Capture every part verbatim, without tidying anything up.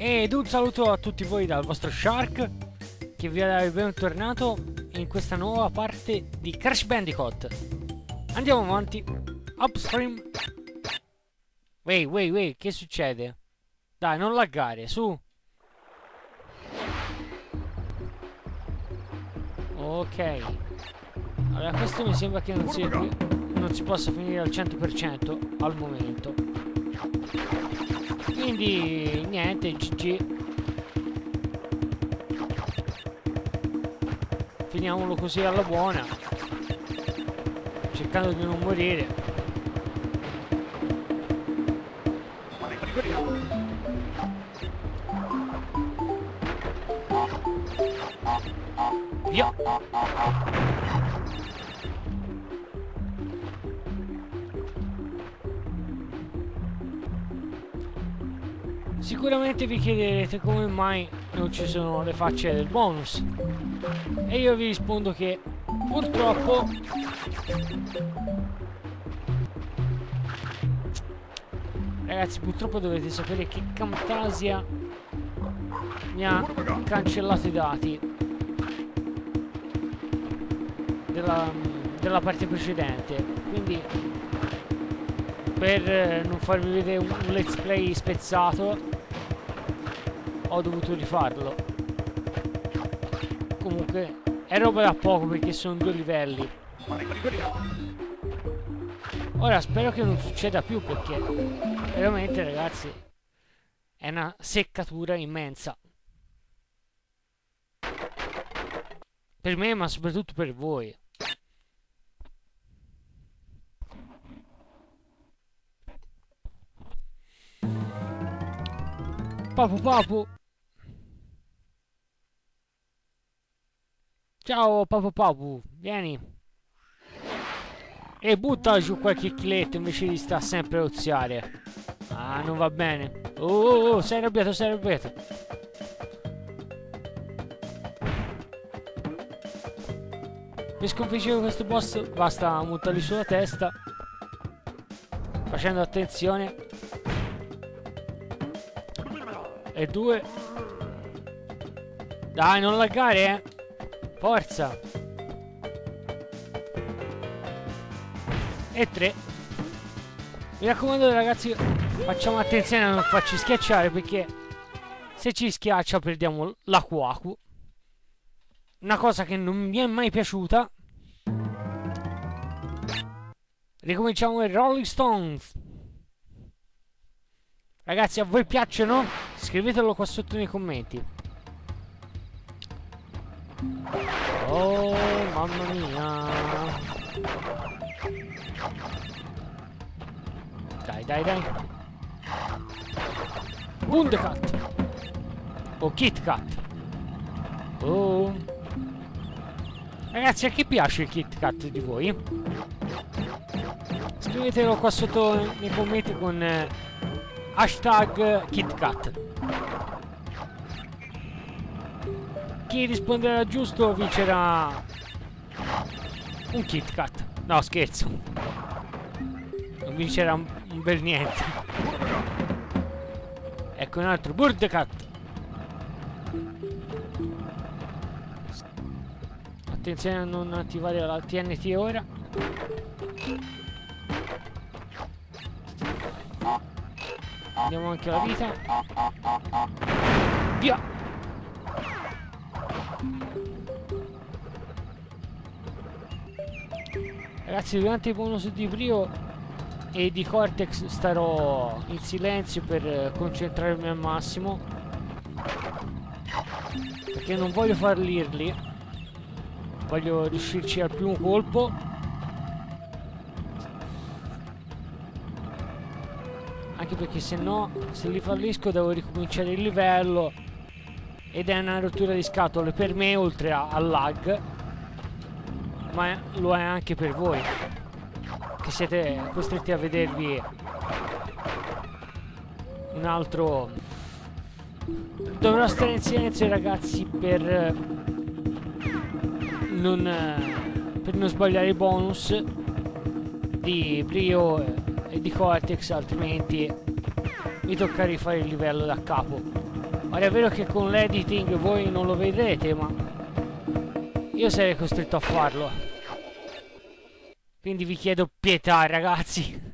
Ed un saluto a tutti voi dal vostro Shark, che vi dà il bentornato in questa nuova parte di Crash Bandicoot. Andiamo avanti. Upstream. Wait, wait, wait, che succede? Dai, non laggare, su. Ok. Allora, questo mi sembra che non si, non si possa finire al cento per cento al momento. Quindi, niente, G G. Finiamolo così alla buona, cercando di non morire. Via. Sicuramente vi chiederete come mai non ci sono le facce del bonus, e io vi rispondo che purtroppo ragazzi purtroppo dovete sapere che Camtasia mi ha cancellato i dati della, della parte precedente, quindi per non farvi vedere un, un let's play spezzato ho dovuto rifarlo. Comunque è roba da poco perché sono due livelli. Ora spero che non succeda più, perché veramente ragazzi è una seccatura immensa per me, ma soprattutto per voi. Papu papu. Ciao Papu Papu, vieni. E butta giù qualche chiletto invece di sta sempre a oziare. Ah, non va bene. Oh, oh, oh, sei arrabbiato, sei arrabbiato. Per sconfiggere questo boss basta montargli sulla testa, facendo attenzione. E due. Dai, non laggare, eh. Forza. E tre. Mi raccomando ragazzi, facciamo attenzione a non farci schiacciare, perché se ci schiaccia perdiamo la Quaku, una cosa che non mi è mai piaciuta. Ricominciamo il Rolling Stones. Ragazzi, a voi piacciono? Scrivetelo qua sotto nei commenti. Oh, mamma mia. Dai, dai, dai. Bundecat. O Kit Kat. Oh. Ragazzi, a chi piace il Kit Kat di voi? Scrivetelo qua sotto nei commenti con eh, hashtag KitKat. Chi risponderà giusto vincerà un KitKat. No, scherzo. Non vincerà un, un bel niente. Ecco un altro Burdecat. Attenzione a non attivare la T N T ora. Andiamo anche la vita. Via. Ragazzi, durante i bonus di Brio e di Cortex starò in silenzio per concentrarmi al massimo, perché non voglio fallirli, voglio riuscirci al primo colpo. Anche perché se no, se li fallisco devo ricominciare il livello ed è una rottura di scatole per me, oltre al lag, ma lo è anche per voi, che siete costretti a vedervi un altro. Dovrò stare in silenzio ragazzi per non, per non sbagliare i bonus di Brio e di Cortex, altrimenti mi tocca rifare il livello da capo. Ora è vero che con l'editing voi non lo vedrete, ma io sarei costretto a farlo. Quindi vi chiedo pietà, ragazzi.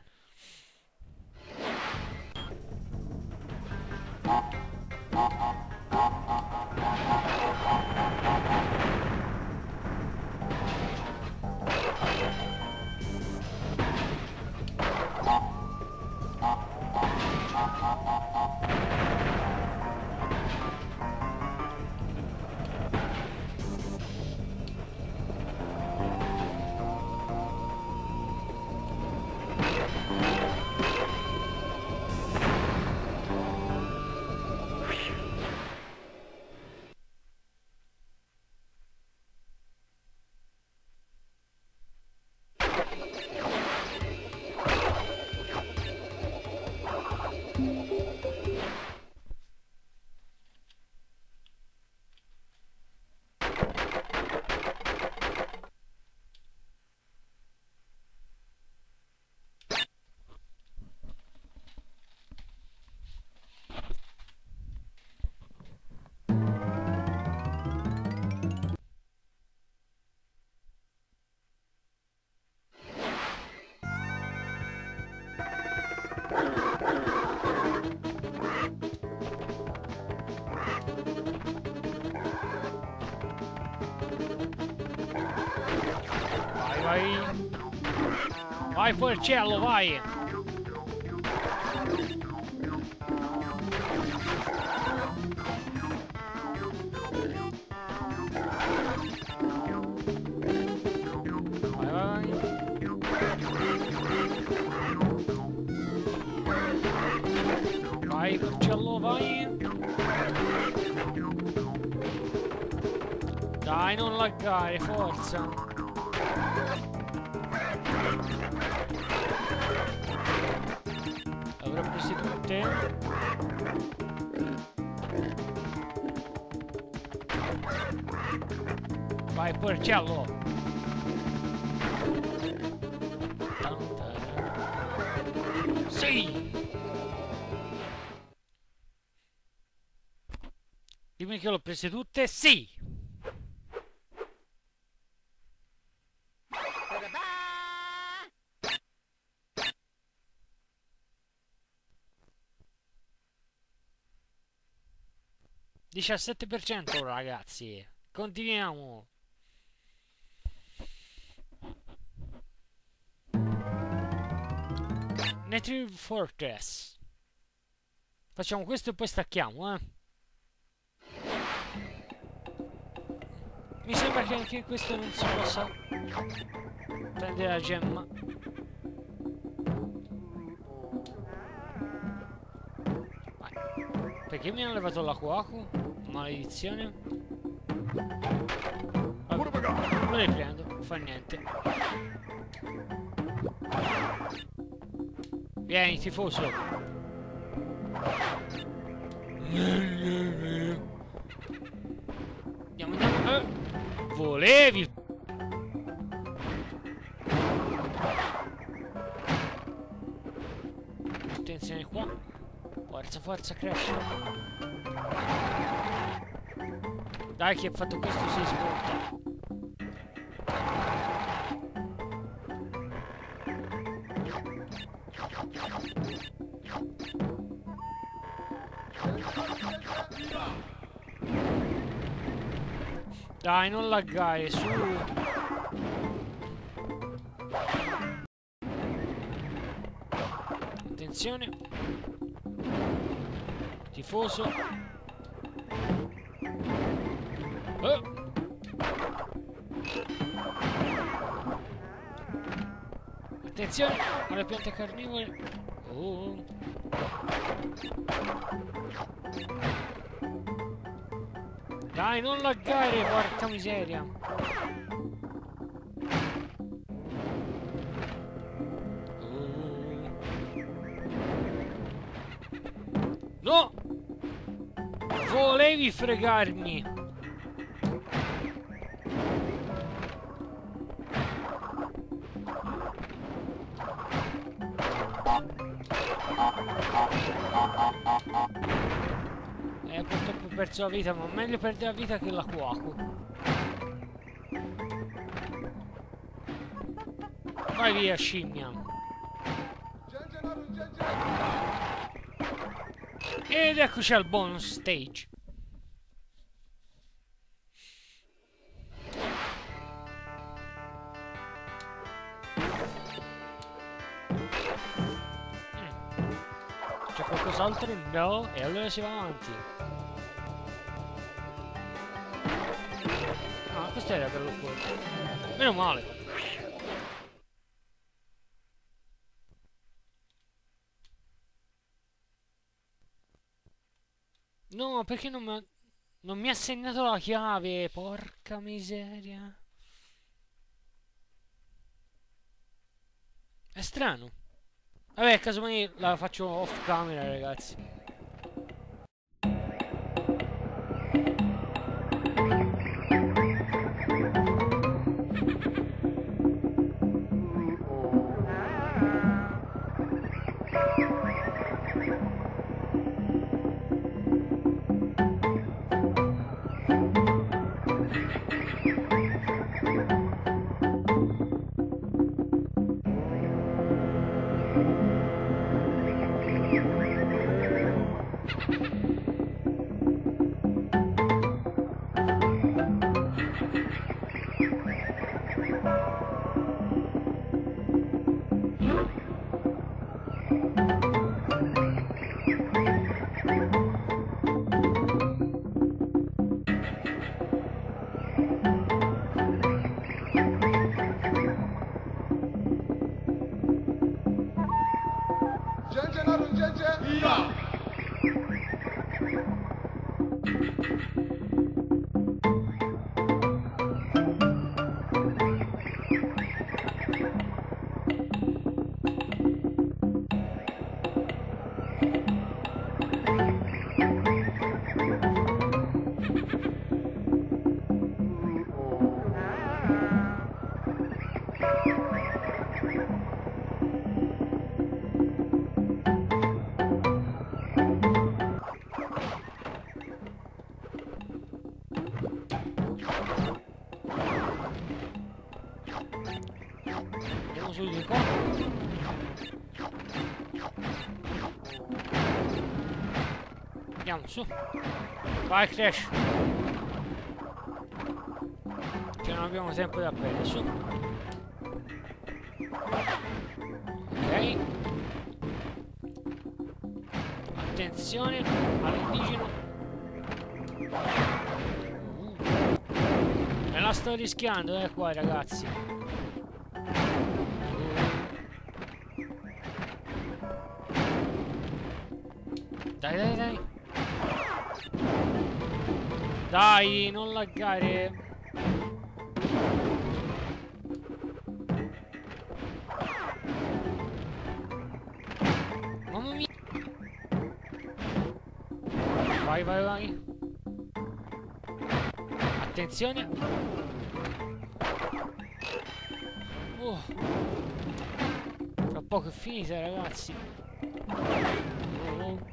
Vai. Vai fuori il cielo, vai. Vai, vai. Vai porcello, vai. Dai, non laggare, forza. Avrò presi tutte. Vai porcello. Sì. Dimmi che l'ho prese tutte. Sì. diciassette per cento ragazzi. Continuiamo. Native Fortress. Facciamo questo e poi stacchiamo, eh. Mi sembra che anche questo non si possa prendere la gemma. Vai. Perché mi hanno levato la Quaku? Maledizione. Vabbè, lo riprendo, non fa niente. Vieni, tifoso. Andiamo, andiamo. Eh. Volevi. Attenzione qua. Forza, forza, crash. Dai, chi ha fatto questo si smonta. Dai, non laggare, su. Attenzione. Tifoso. Oh. Attenzione alle piante carnivore. Oh. Dai, non laggare, porca miseria. Oh. No! Volevi fregarmi. Eh, purtroppo ho perso la vita, ma meglio perdere la vita che la Quaco. Vai via, scimmia. Ed eccoci al bonus stage. C'è qualcos'altro? No, e allora si va avanti. Ah, questo era per lo cuore. Meno male. No, perché non mi ha... non mi ha segnato la chiave? Porca miseria. È strano. Vabbè, casomai la faccio off camera, ragazzi. Andiamo su di qua. Andiamo su. Vai Crash. Che non abbiamo tempo da perdere. Su. Ok. Attenzione all'indigeno. Uh. Me la sto rischiando, eh qua ragazzi. Dai, dai, dai. Dai, non laggare. Mamma mia. Vai, vai, vai. Attenzione. Oh. Tra poco è finita, ragazzi. Oh.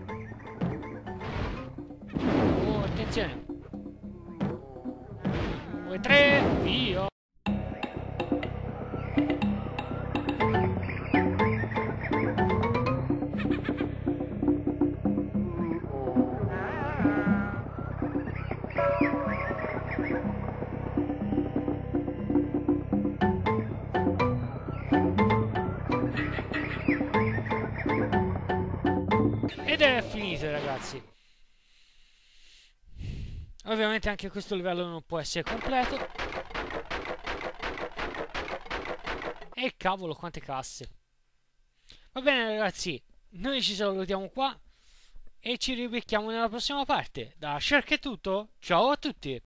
Oh, attenzione. Due, tre, via. Ed è finito, ragazzi. Ovviamente anche questo livello non può essere completo. E cavolo, quante casse. Va bene, ragazzi, noi ci salutiamo qua e ci ribecchiamo nella prossima parte. Da Shark è tutto, ciao a tutti.